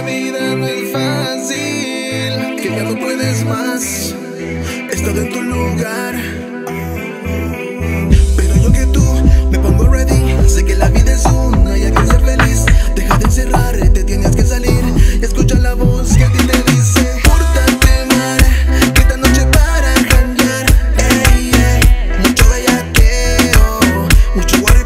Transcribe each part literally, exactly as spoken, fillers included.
vida no es fácil, que ya no puedes más. He estado en tu lugar, pero yo que tú me pongo ready. Sé que la vida es una y hay que ser feliz. Deja de encerrarte, tienes que salir y escucha la voz que a ti te dice: pórtate mal, que esta noche para janguear. Ey, ey, mucho bellaqueo, mucho guaro y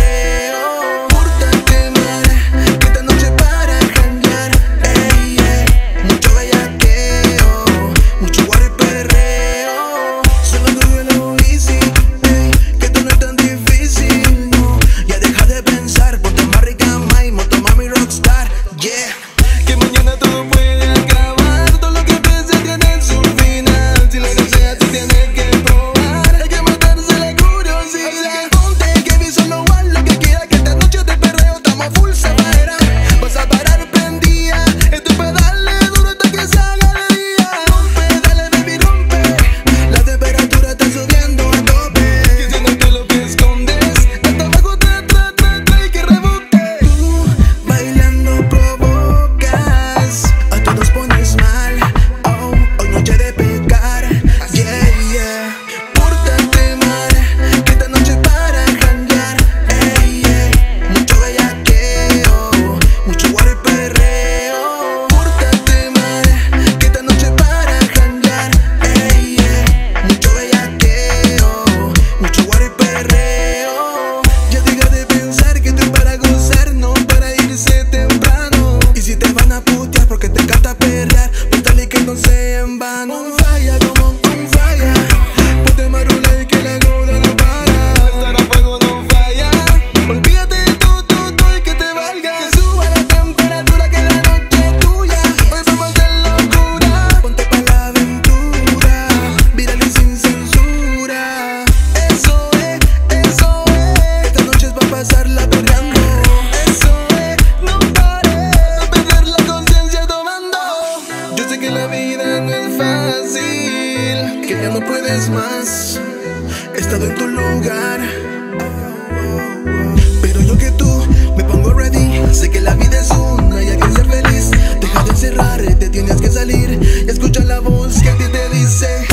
perreo. Pórtate mal, que esta noche para janguear. Ey, ey, mucho bellaqueo, mucho guaro y perreo. Solo tuyo lo easy, ey, que esto no es tan difícil, no. Ya deja de pensar, ponte más rica, mai, moto mami rockstar, yeah. Que mañana todo puede acabar, todo lo que empieza tiene su final. Si lo deseas, tú tienes que probar, hay que matarse la curiosidad. Así que ponte que vi solo igual lo que quiera, que esta noche de perreo estamos full zafaera. Vas a parar prendida, esto es para darle duro hasta que salga de día. Rompe, dale baby, rompe, la temperatura está subiendo a tope. Que si no te lo que escondes, hasta abajo tra, tra, tra, tra, y que rebote. Tú bailando provocas, a todos pones mal. Oh, hoy noche de pecar, yeah, yeah. Pórtate mal, que esta noche para janguear. Ey, ey, mucho bellaqueo, mucho guaro y perreo. Pórtate mal, que esta noche para janguear. Ey, ey, mucho bellaqueo, mucho guaro y perreo. Ya deja de pensar que esto es para gozar, no para irse temprano. Y si te van a putear porque te encanta perrear, píntale que no sea en vano. On fire como on fire, ponte marula y que la goda no para. Estar a fuego no falla, olvídate de todo, todo, todo y que te valga. Que suba la temperatura, que la noche es tuya. Hoy vamos a hacer locura, ponte pa' la aventura, viral y sin censura. Eso es, eso es, esta noche es pa' pasarla perreando. Eso es, no pares de perder la conciencia tomando. Yo sé que la vida no es fácil, que ya no puedes más. He estado en tu lugar, pero yo que tú me pongo ready. Sé que la vida es una y hay que ser feliz. Deja de encerrarte, tienes que salir y escucha la voz que a ti te dice: